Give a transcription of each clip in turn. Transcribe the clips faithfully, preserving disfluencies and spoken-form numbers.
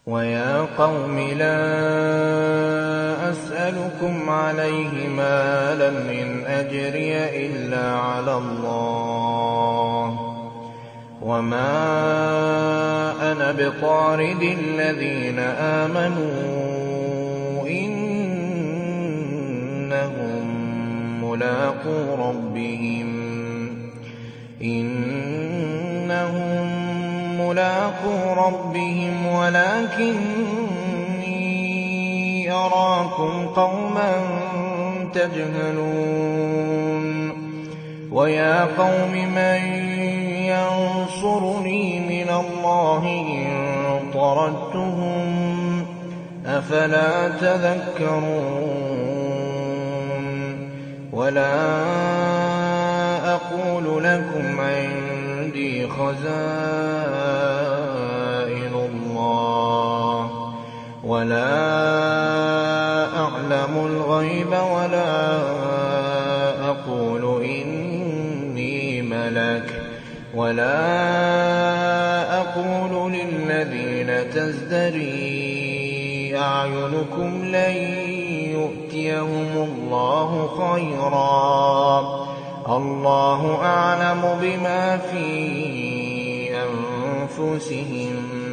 ويا قوم لا أسألكم عليه مالا إن أجري إلا على الله وما أنا بطارد الذين آمنوا إنهم ملاقو ربهم إنهم ملاقو ربهم ولكني أراكم قوما تجهلون ويا قوم من ينصرني من الله إن طردتهم أفلا تذكرون ولا أقول لكم عندي خزائن الله ولا أعلم الغيب ولا أقول إني ملك ولا أقول للذين تزدري أعينكم لن يؤتيهم الله خيرا الله أعلم بما في أنفسهم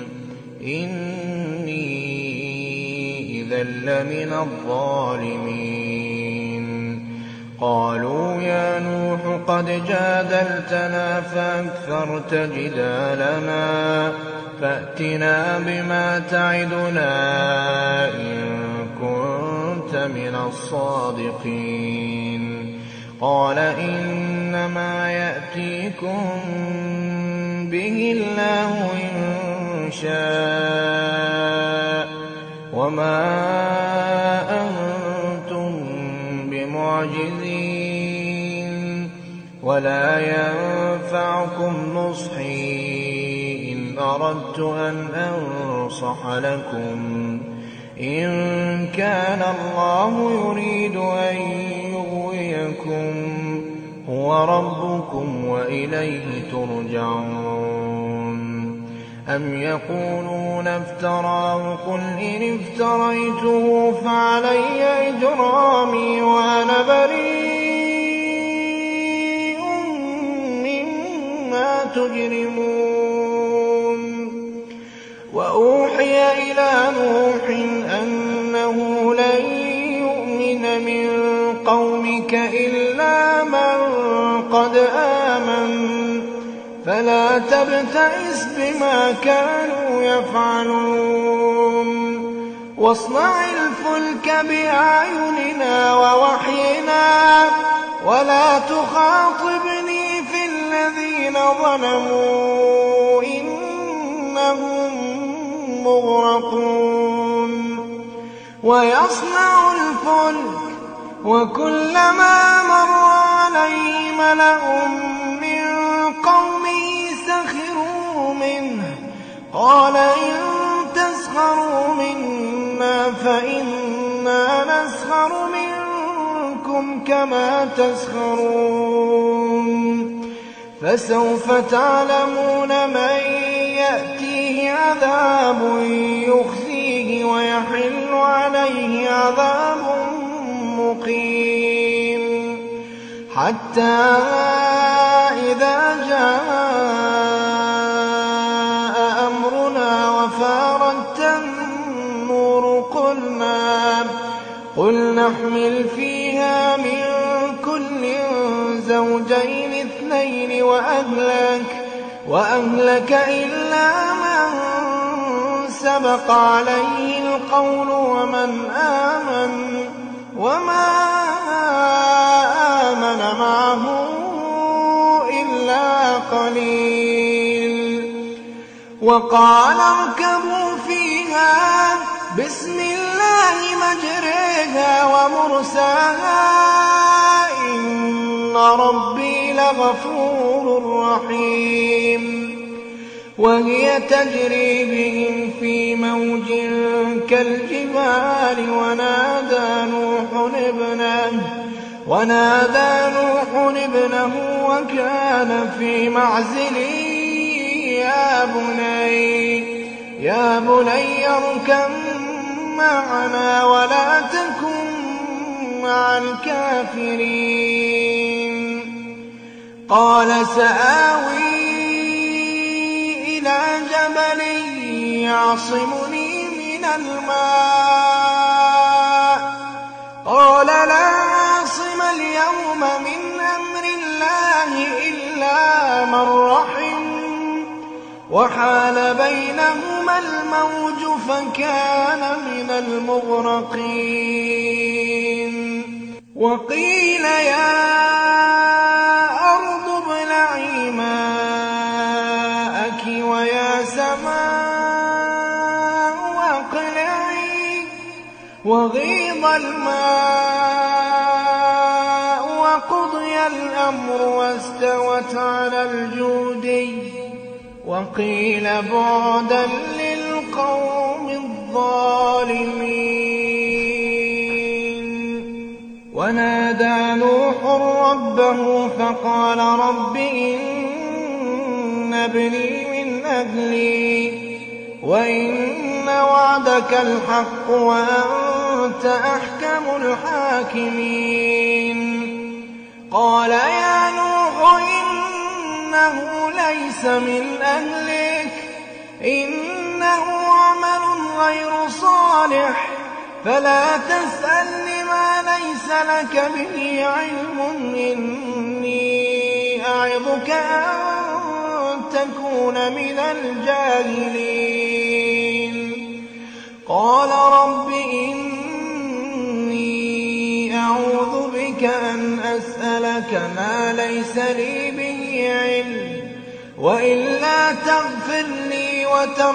إني إذا لمن الظالمين قالوا يا نوح قد جادلتنا فأكثرت جدالنا فأتنا بما تعدنا إن كنت من الصادقين قال إنما يأتيكم به الله إن شاء وما أنتم بمعجزين ولا ينفعكم نصحي إن أردت أن أنصح لكم إن كان الله يريد أن يغويكم هو ربكم وإليه ترجعون أم يقولون افتراه قل إن افتريته فعلي إجرامي وأنا بريء مما تجرمون وأوحي إلى نوح أنه لن يؤمن من قومك إلا من قد آمن فلا تبتئس بما كانوا يفعلون واصنع الفلك بأعيننا ووحينا ولا تخاطبني في الذين ظلموا إنهم مغرقون ويصنع الفلك وكلما مر عليه ملأ من قومه سخروا منه قال إن تسخروا منا فإنا نسخر منكم كما تسخرون فسوف تعلمون من يأتيه عذاب يخزيه ويحل عليه عذاب مقيم حتى إذا جاء أمرنا وفارت النور قلنا قل نحمل فيها من كل زوجين اثنين وأهلك وأهلك إلا من سبق عليه القول ومن آمن وما آمن معه إلا قليل وقال اركبوا فيها بسم الله مجريها ومرساها إن ربي لغفور رحيم وهي تجري بهم في موج كالجبال ونادى نوح ابنه ونادى نوح ابنه وكان في معزل يا بني يا بني اركب معنا ولا تكن مع الكافرين. قال سآوي إلى جبل يعصمني من الماء قال لا عاصم اليوم من أمر الله إلا من رحم وحال بينهما الموج فكان من المغرقين. وقيل يا أرض ابلعي ماءك ويا سماء أقلعي وغيض الماء وقضي الأمر واستوت على الجودي وقيل بعدا للقوم الظالمين. ونادى نوح ربه فقال رب إن ابني من أهلي وإن وعدك الحق وأنت أحكم الحاكمين. قال يا نوح إنه ليس من أهلك إنه عمل غير صالح فلا تسألني ما ليس لك به علم إني أعظك أن تكون من الجاهلين. قال رب إني أعوذ بك أن أسألك ما ليس لي به علم وإلا تغفر لي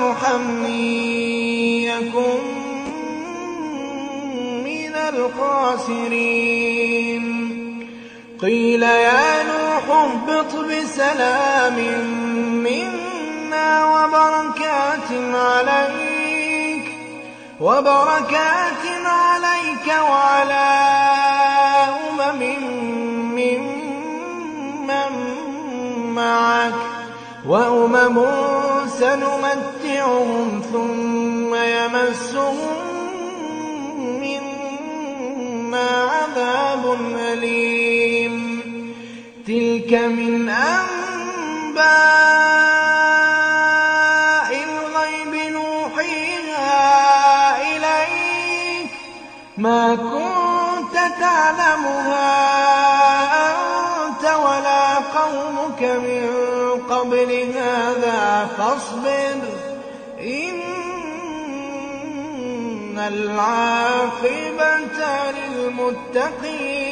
وترحمني أكن من الخاسرين. قيل يا نوح اهبط بسلام منا وبركات عليك وبركات عليك وعلى أمم ممن معك وأمم سنمتعهم ثم يمسهم منا عذاب أليم. تلك من أنباء الغيب نوحيها إليك ما كنت تعلمها أنت ولا قومك من قبل هذا فاصبر إن العاقبة للمتقين.